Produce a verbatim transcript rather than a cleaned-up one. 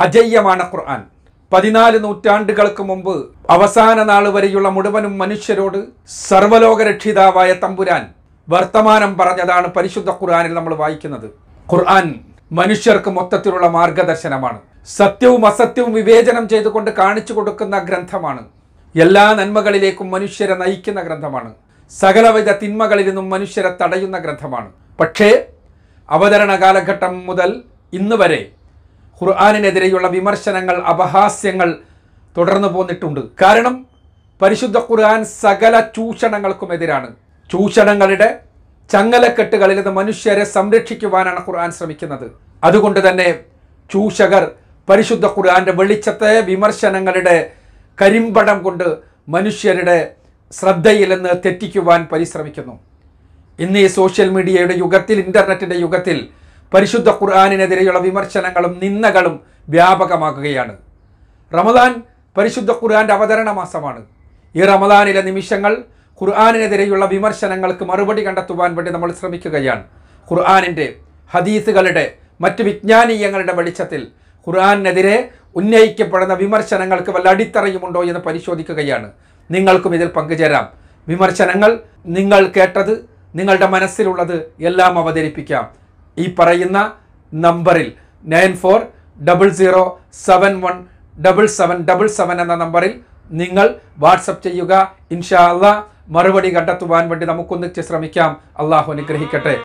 അജയ്യമാണ് ഖുർആൻ. പതിനാല് നൂറ്റാണ്ടുകൾക്ക് മുമ്പ് അവസാന നാൾ വരെയുള്ള മുഴുവനും മനുഷ്യരോട് സർവ്വലോകരക്ഷിതാവായ തമ്പുരാൻ വർത്തമാനം പറഞ്ഞതാണ് പരിശുദ്ധ ഖുർആനിൽ നമ്മൾ വായിക്കുന്നത്. ഖുർആൻ മനുഷ്യർക്ക് മൊത്തത്തിലുള്ള മാർഗദർശനമാണ്. സത്യവും അസത്യവും വിവേചനം ചെയ്തുകൊണ്ട് കാണിച്ചു കൊടുക്കുന്ന ഗ്രന്ഥമാണ്. എല്ലാ നന്മകളിലേക്കും മനുഷ്യരെ നയിക്കുന്ന ഗ്രന്ഥമാണ്. സകലവിധ തിന്മകളിൽ നിന്നും മനുഷ്യരെ തടയുന്ന ഗ്രന്ഥമാണ്. പക്ഷേ അവതരണ കാലഘട്ടം മുതൽ ഇന്ന് വരെ ഖുർആനിനെതിരെയുള്ള വിമർശനങ്ങൾ, അപഹാസ്യങ്ങൾ തുടർന്നു പോന്നിട്ടുണ്ട്. കാരണം പരിശുദ്ധ ഖുർആൻ സകല ചൂഷണങ്ങൾക്കും എതിരാണ്. ചൂഷണങ്ങളുടെ ചങ്ങലക്കെട്ടുകളിൽ നിന്ന് മനുഷ്യരെ സംരക്ഷിക്കുവാനാണ് ഖുർആൻ ശ്രമിക്കുന്നത്. അതുകൊണ്ട് തന്നെ ചൂഷകർ പരിശുദ്ധ ഖുർആന്റെ വെളിച്ചത്തെ വിമർശനങ്ങളുടെ കരിമ്പടം കൊണ്ട് മനുഷ്യരുടെ ശ്രദ്ധയിൽ നിന്ന് തെറ്റിക്കുവാൻ പരിശ്രമിക്കുന്നു. ഇന്ന് ഈ സോഷ്യൽ മീഡിയയുടെ യുഗത്തിൽ, ഇന്റർനെറ്റിന്റെ യുഗത്തിൽ പരിശുദ്ധ ഖുർആനിനെതിരെയുള്ള വിമർശനങ്ങളും നിന്ദകളും വ്യാപകമാകുകയാണ്. റമദാൻ പരിശുദ്ധ ഖുർആന്റെ അവതരണ മാസമാണ്. ഈ റമദാനിലെ നിമിഷങ്ങൾ ഖുർആനിനെതിരെയുള്ള വിമർശനങ്ങൾക്ക് മറുപടി കണ്ടെത്തുവാൻ വേണ്ടി നമ്മൾ ശ്രമിക്കുകയാണ്. ഖുർആനിൻ്റെ, ഹദീസുകളുടെ, മറ്റ് വിജ്ഞാനീയങ്ങളുടെ വെളിച്ചത്തിൽ ഖുർആനിനെതിരെ ഉന്നയിക്കപ്പെടുന്ന വിമർശനങ്ങൾക്ക് വല്ല അടിത്തറയുമുണ്ടോ എന്ന് പരിശോധിക്കുകയാണ്. നിങ്ങൾക്കും ഇതിൽ പങ്കുചേരാം. വിമർശനങ്ങൾ നിങ്ങൾ കേട്ടത്, നിങ്ങളുടെ മനസ്സിലുള്ളത് എല്ലാം അവതരിപ്പിക്കാം. ഈ പറയുന്ന നമ്പറിൽ nine four double zero seven one double seven double seven എന്ന നമ്പറിൽ നിങ്ങൾ വാട്സപ്പ് ചെയ്യുക. ഇൻഷാ അല്ലാഹ് മറുപടി കണ്ടെത്തുവാൻ വേണ്ടി നമുക്കൊന്നിച്ച് ശ്രമിക്കാം. അള്ളാഹു അനുഗ്രഹിക്കട്ടെ.